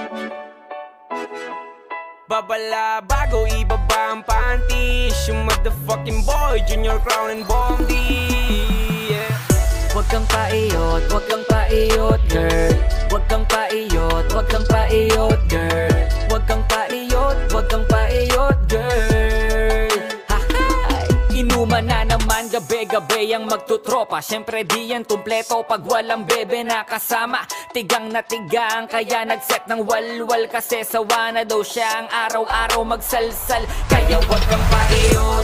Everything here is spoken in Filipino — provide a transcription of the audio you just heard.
Babala bago ibaba ang panties, yung motherfucking boy, Junior Crown and Bondi. Yeah. Wag kang paiyot, wag kang paiyot, girl. Wag kang paiyot, wag kang paiyot, girl. Wag kang paiyot, wag kang paiyot, girl. Hahay! Inuman na naman gabi-gabi ang magtutropa. Siyempre di yan tumpleto pag walang bebe na kasama. Tigang na tigang kaya nagset ng walwal, kasi sawa na daw siya ang araw-araw magsalsal. Kaya wag kang paiyot,